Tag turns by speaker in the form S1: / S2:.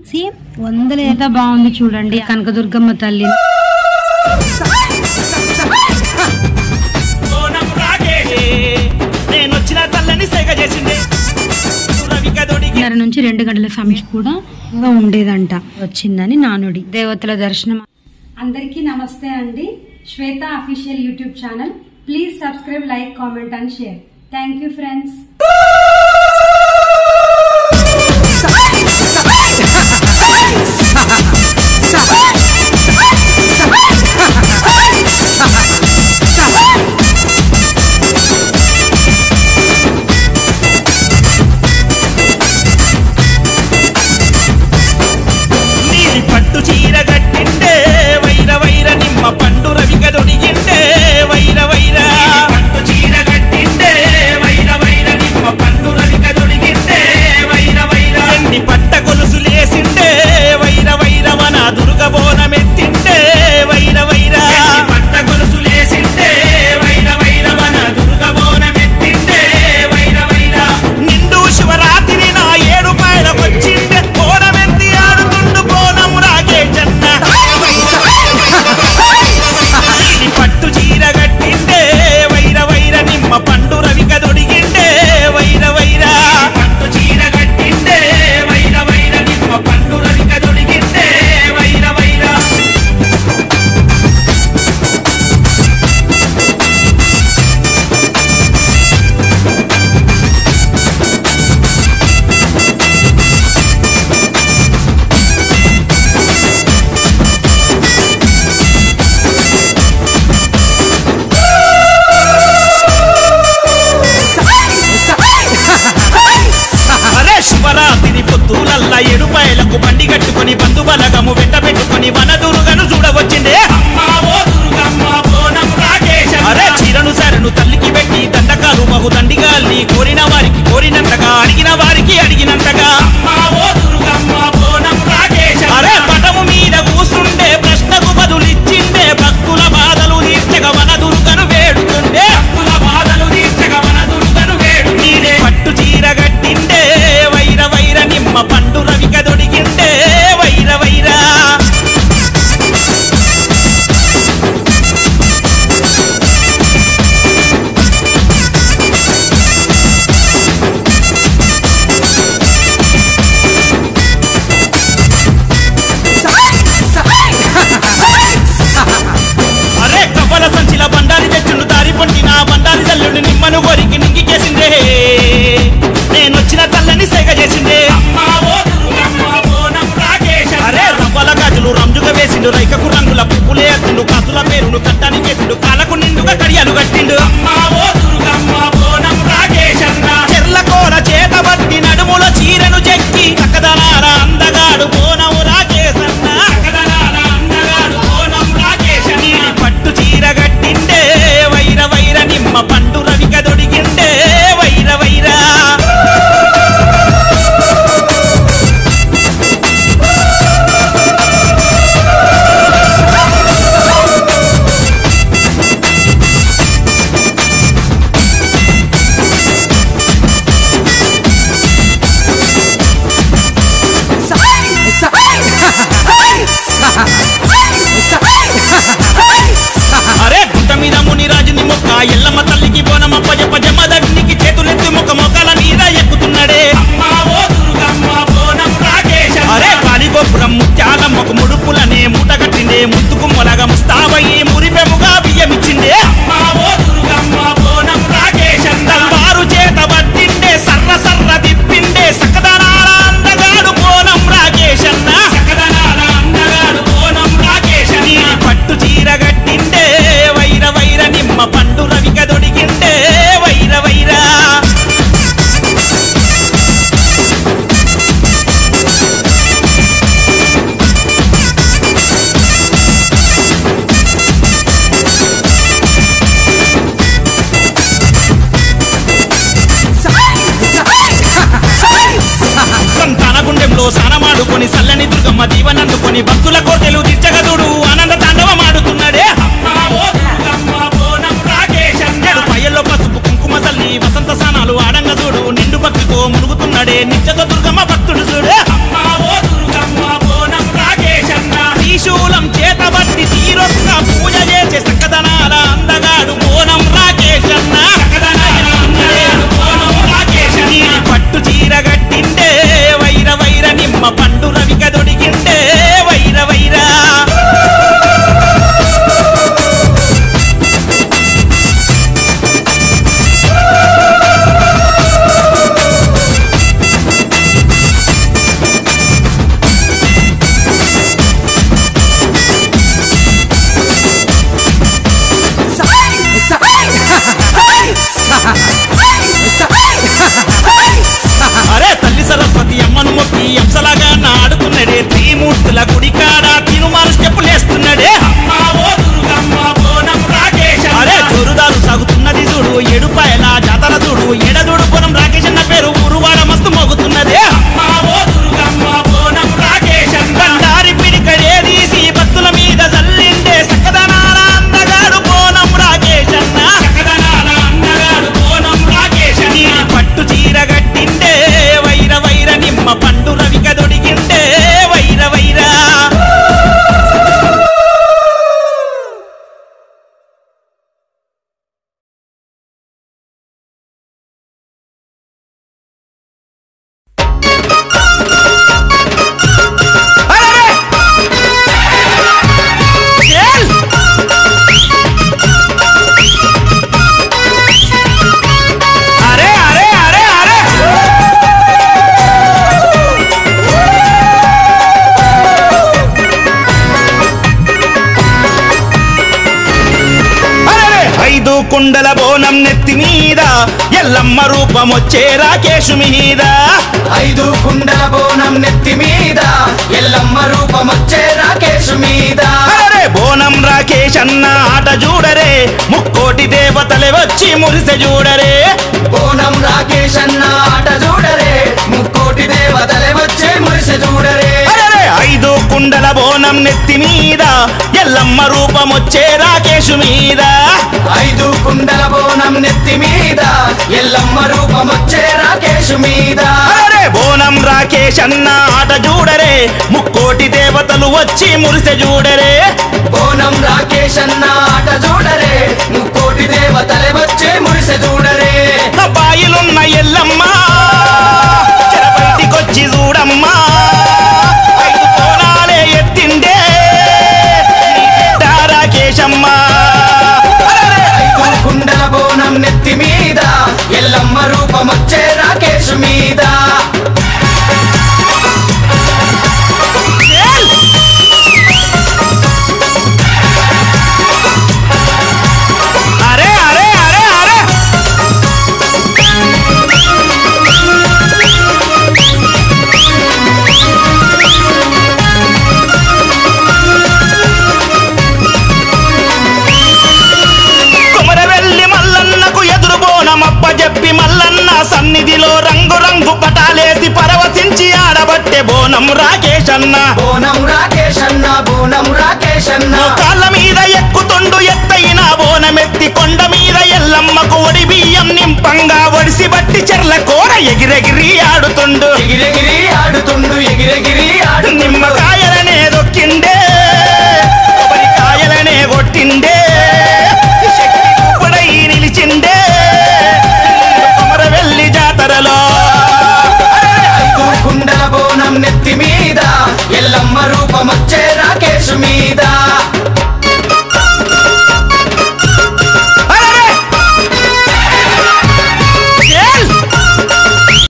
S1: వందలు ఎంత బాగుంది చూడండి కనకదుర్గమ్మ తల్లి. నుంచి 2 గంటల సమయం కూడా ఉండేదంట. వచ్చిందని నానుడి. దేవతల దర్శనం. అందరికీ నమస్తే అండి. Shweta official YouTube channel. Please subscribe, like, comment and share. Thank you friends. ఏడుపాయలకు బండి కట్టుకొని బంధు బలగము వెంట పెట్టుకొని వనదుర్గను చూడవచ్చిందే. అరే చీరను సరను తల్లికి పెట్టి దండకాలు బహు దండిగాల్ని కోరిన వారికి కోరినంతగా అడిగిన వారికి అడిగినంతగా. అరే పటము మీద కూసుండే ప్రశ్నకు బదులిచ్చిందే. భక్తుల బాధలు తీర్చగా వనదుర్గను వేడుతుండే. నీడే పట్టు చీర గట్టిండే. వైర వైర నిమ్మ పండు రవిక దొడిగిండే. వైర వైరా అరే కవ్వల సంచిల బండారి తెచ్చుండు దారి పొంటిన బండారి తల్లుడు నిమ్మను గోరికి నింగికేసిందే. నేనొచ్చిన తల్లని సేగ చేసిందే. అరే రవ్వల గాజులు రంజుగా వేసిండు. రైకకు రంగుల పువ్వులే అత్తుండు. కాసుల పేరును కట్టానికి వేసిండు. కాలకు నిండుగా కడియాలు కట్టిండు. చెర్లకోర చేత బట్టి నడుముల చీరను చెక్కి చక్కదనాల అందగాడు బోనము రాకేశన్న. నీలి పట్టు చీర గట్టిండే. వైర వైర నిమ్మ పండు రవిక దొడిగిండే. వైర వైరా అరే గుట్ట మీద ముని రాజుని మొక్క ఎల్లమ్మ తల్లికి బోనమప్ప జప జమదగ్నికి చేతులెత్తి మొక్క మొక్కల మీద ఎక్కుతున్నాడే. అరే కాలిగోపురం ముత్యాలమ్మకు ముడుపులనే మూట కట్టిండే. ముద్దుకు మొలగ ముస్తాబయ్యి మురిపెముగా బియ్యమిచ్చిండే. వారు చేత పట్టిండే. సర్ర సర్ర తిప్పిండే. సకదనాల అందగాడు బోనం రాకేశన్న. నీలి పట్టు చీర గట్టిండే. వైర వైర నిమ్మ పండు రవిక దొడిగిండే. వైర వైరా సంతానగుండెంలో సానమాడుకొని సల్లని దుర్గమ్మ దీవనందుకొని భక్తుల కోటెలు తీర్చగదుడు ఆనంద తాండవమాడుతున్నాడే. పయ్యల్లో పసుపు కుంకుమ తల్లి వసంత స్నానాలు ఆడంగ చూడు. నిండు భక్తితో మునుగుతున్నాడే. నిత్యతో దుర్గమ్మ భక్తుడు చూడే.
S2: నిమ్మ పండు రవిక దొడిగిండే వైర వైరా అరే తల్లి సరస్వతి అమ్మను మొక్కి అంశలాగా నాడుతున్నడే త్రిమూర్తుల గుడికాడ తినుమారు స్టెప్పులేస్తున్నాడే అరే జోరుదారు సాగుతున్నది చూడు ఏడుపాయల జాతర చూడు ఎడదూడు బోనం రాకేష్ అన్న పేరు ఊరువాడ మస్తు మోగుతున్నదే బండారి పిడికడే తీసి భక్తుల మీద జల్లిండే సక్కదనాల అందగాడు బోనం రాకేష్ అన్న పట్టు చీర గట్టిండే వైర వైర నిమ్మ పండు రవిక దొడిగిండే వైర వైరా కుండల బోనం నెత్తి మీద ఎల్లమ్మ రూపమొచ్చే రాకేషు మీద
S3: 5 కుండల బోనం నెత్తి మీద ఎల్లమ్మ రూపమొచ్చే రాకేషు మీద
S2: అరే బోనం రాకేష్ అన్న ఆట చూడరే ముక్కోటి దేవతలే వచ్చి మురిసె చూడరే
S3: బోనం రాకేష్ అన్న ఆట చూడరే ముక్కోటి దేవతలే వచ్చే మురిసె చూడరే
S2: 5 కుండల బోనం నెత్తి మీద ఎల్లమ్మ రూపమొచ్చే రాకేషు మీద
S3: 5 కుండల బోనం నెత్తి మీద ఎల్లమ్మ రూపమొచ్చే రాకేషు మీద
S2: అరే బోనం రాకేష్ అన్న ఆట చూడరే ముక్కోటి దేవతలు వచ్చి మురిసె చూడరే
S3: బోనం రాకేష్ అన్న ఆట చూడరే ముక్కోటి దేవతలే వచ్చే మురిసె చూడరే
S2: బాయిలున్న ఎల్లమ్మ బయటికొచ్చి చూడమ్మా 5 కోణాలే ఎత్తిండే రాకేశమ్మ
S3: 5 కుండల బోనం నెత్తి మీద ఎల్లమ్మ రూపమొచ్చే రాకేషు మీద
S2: అరే అరే అరే అరే కుమరవెల్లి మల్లన్నకు ఎదురు బోనమప్ప చెప్పి మల్లన్న సన్నిధిలో రంగు రంగు పటాలేసి పరవశించి ఆడబట్టే బోనం రాకేష్ అన్న
S3: బోనం రాకేష్ అన్న బోనం రాకేష్ అన్న
S2: కాళ్ళ మీద ఎక్కుతుండు ఎత్తైన బోనమెత్తి కొండ మీద ఎల్లమ్మకు ఒడి బియ్యం నింపంగా ఒడిసి బట్టి చెర్ల కూర ఎగిరెగిరి ఆడుతుండు
S3: ఎగిరెగిరి ఆడుతుండు ఎగిరెగిరి ఆడు
S2: నిమ్మ